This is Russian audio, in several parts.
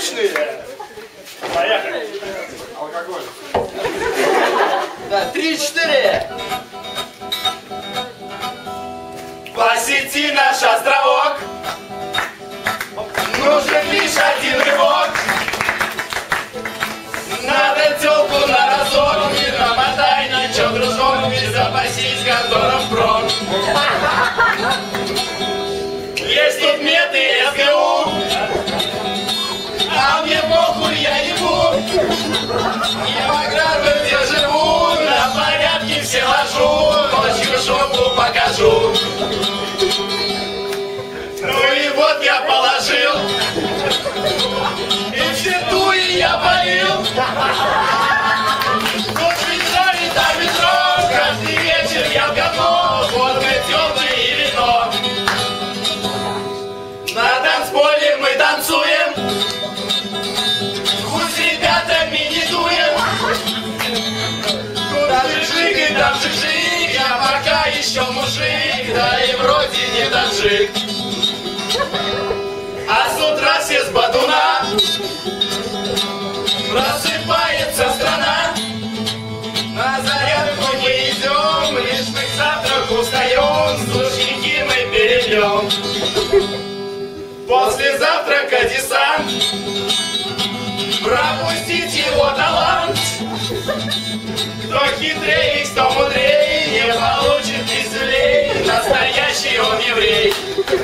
отличные. Поехали. Алкоголь. Да, 3-4. Посети наш островок. Нужен лишь один рывок. Надо тёлку на разок. Не намотай ничего, дружок. Не запасись кондором прок. Есть тут мед и СГУ. А мне похуй, я ебу. Не в ограду, где живу. На порядке все ложу. Ночью жопу покажу. Ну и вот я положил. И все туи я полил. Тут бежали до метро. Каждый вечер я в говно. Водка, тёлка и вино. На танцполе мы танцуем. Хуй с ребятами не дуем. Куда жик и там жик. Я пока еще мужик. Да и вроде не таджик. А с утра все с батуна. Просыпается страна. На зарядку мы идем. Лишь мы к завтраку устаем. Слушники мы перебьем. После завтрака десант. Пропустить его талант. Кто хитрее, кто мудрее, не получит пиздюлей. Настоящий он еврей.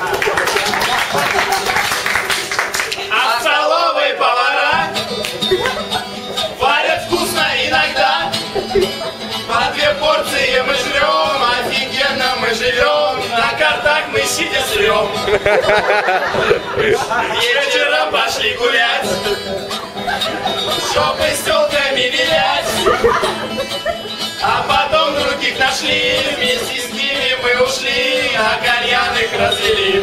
А в столовой повара варят вкусно иногда. По 2 порции мы жрем, офигенно мы живем. На картах мы сидя срем. Вечером пошли гулять, жопы с тёлками вилять. А потом других нашли, вместе с ними мы ушли, а кальян их развели.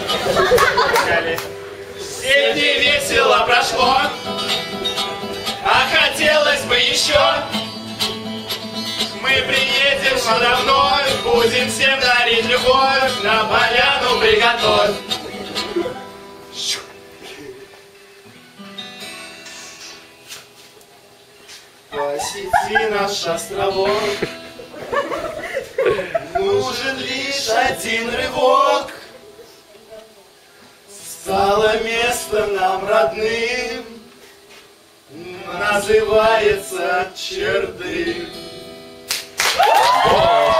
Все дни весело прошло, а хотелось бы еще. Мы приедем сюда вновь, будем всем дарить любовь, на поляну приготовь. Посети наш островок. Нужен лишь один рывок. Стало место нам родным. Называется Чердым.